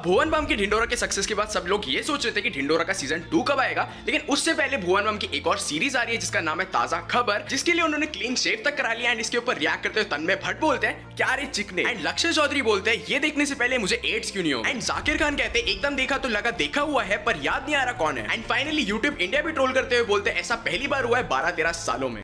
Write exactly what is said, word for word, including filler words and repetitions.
भुवन balm की ढिंडोरा के success के बाद सब लोग ये सोच रहे थे कि ढिंडोरा का सीजन टू कब आएगा, लेकिन उससे पहले भुवन बाम की एक और सीरीज आ रही है जिसका नाम है ताजा खबर, जिसके लिए उन्होंने क्लीन शेव तक करा लिया। एंड इसके ऊपर रिएक्ट करते हुए तन्मय भट्ट बोलते हैं क्या रे चिकने, एंड लक्ष्य चौधरी बोलते हैं ये देखने से पहले मुझे एड्स क्यों नहीं हो, एंड जाकिर खान कहते हैं एकदम देखा तो लगा देखा हुआ है पर याद नहीं आ रहा कौन है। एंड फाइनली यूट्यूब इंडिया भी ट्रोल करते हुए बोलते हैं ऐसा पहली बार हुआ है बारह तेरह सालों में।